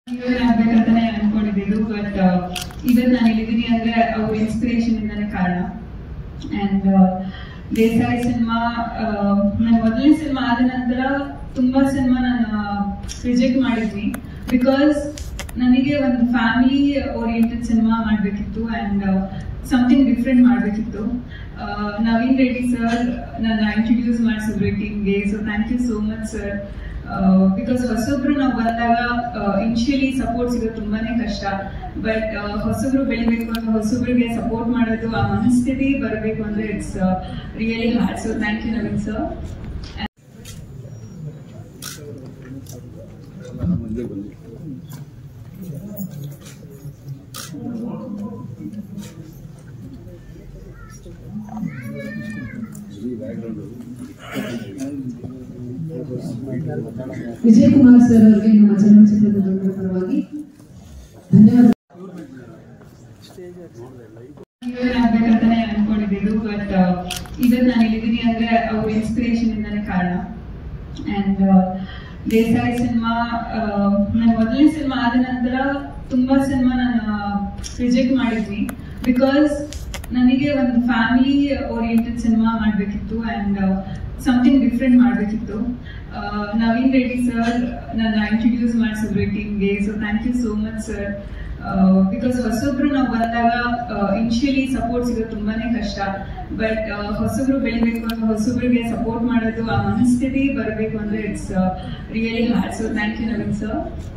ಆಗ್ಬೇಕಂತಾನೆ ಅನ್ಕೊಂಡಿದ್ದು but ಇವತ್ತು ನಾನು ಇಲ್ಲಿದ್ದೀನಿ ಅಂದ್ರೆ ಅವ್ರ ಇನ್ಸ್ಪಿರೇಷನ್ ಇಂದಾನೆ ಕಾರಣ. ಅಂಡ್ ದೇಸಾಯಿ ಸಿನಿಮಾ ನನ್ನ ಮೊದಲನೇ ಸಿನಿಮಾ ಆದ ನಂತರ ತುಂಬಾ ಸಿನಿಮಾ ನಾನು ರಿಜೆಕ್ಟ್ ಮಾಡಿದ್ವಿ ಬಿಕಾಸ್ ನನಗೆ ಒಂದು ಫ್ಯಾಮಿಲಿ ಓರಿಯೆಂಟೆಡ್ ಸಿನಿಮಾ ಮಾಡಬೇಕಿತ್ತು ಅಂಡ್ ಸಮಥಿಂಗ್ ಡಿಫ್ರೆಂಟ್ ಮಾಡಬೇಕಿತ್ತು. ನವೀನ್ ರೆಡ್ಡಿ ಸರ್ ನನ್ನ ಇಂಟ್ರೊಡ್ಯೂಸ್ ಮಾಡಿಸಿದ್ರು ಟೀಮ್ಗೆ, so thank you so much sir. Because ಹೊಸೊಬ್ರು ನಾವು ಬಂದಾಗ ಇನಿಷಿಯಲಿ ಸಪೋರ್ಟ್ ಸಿಗೋದು ತುಂಬಾನೇ ಕಷ್ಟ, ಬಟ್ ಹೊಸಬ್ರು ಬೆಳಿಬೇಕು ಅಂತ ಹೊಸಬ್ರಿಗೆ ಸಪೋರ್ಟ್ ಮಾಡೋದು ಆ ಮನಸ್ಥಿತಿ ಬರಬೇಕು ಅಂದ್ರೆ it's really hard. So thank you Naveen sir. Vijay Kumar sir ಅವರಿಗೆ ನಮ್ಮ ಚಲನಚಿತ್ರದ ಪರವಾಗಿ ಧನ್ಯವಾದ. ಆಗ್ಬೇಕಂತಾನೆ ಅನ್ಕೊಂಡಿದ್ದು ಬಟ್ ಇವತ್ತು ನಾನು ಇಲ್ಲಿದ್ದೀನಿ ಅಂದ್ರೆ ಅವ್ರ ಇನ್ಸ್ಪಿರೇಷನ್ ಇಂದಾನೆ ಕಾರಣ. ಅಂಡ್ ದೇಸಾಯಿ ಸಿನಿಮಾ ನನ್ನ ಮೊದಲನೇ ಸಿನಿಮಾ ಆದ ನಂತರ ತುಂಬಾ ಸಿನಿಮಾ ನಾನು ರಿಜೆಕ್ಟ್ ಮಾಡಿದ್ವಿ ಬಿಕಾಸ್ ನನಗೆ ಒಂದು ಫ್ಯಾಮಿಲಿ ಓರಿಯೆಂಟೆಡ್ ಸಿನಿಮಾ ಮಾಡಬೇಕಿತ್ತು ಅಂಡ್ ಸಮಥಿಂಗ್ ಡಿಫ್ರೆಂಟ್ ಮಾಡಬೇಕಿತ್ತು. ನವೀನ್ ರೆಡ್ಡಿ ಸರ್ ನನ್ನ ಇಂಟ್ರೊಡ್ಯೂಸ್ ಮಾಡಿಸಿದ್ರು ಟೀಮ್ಗೆ, so thank you so much sir. Because ಹೊಸೊಬ್ರು ನಾವು ಬಂದಾಗ ಇನಿಷಿಯಲಿ ಸಪೋರ್ಟ್ ಸಿಗೋದು ತುಂಬಾನೇ ಕಷ್ಟ, ಬಟ್ ಹೊಸಬ್ರು ಬೆಳಿಬೇಕು ಅಂತ ಹೊಸಬ್ರಿಗೆ ಸಪೋರ್ಟ್ ಮಾಡೋದು ಆ ಮನಸ್ಥಿತಿ ಬರಬೇಕು ಅಂದ್ರೆ it's really hard. So thank you Naveen sir.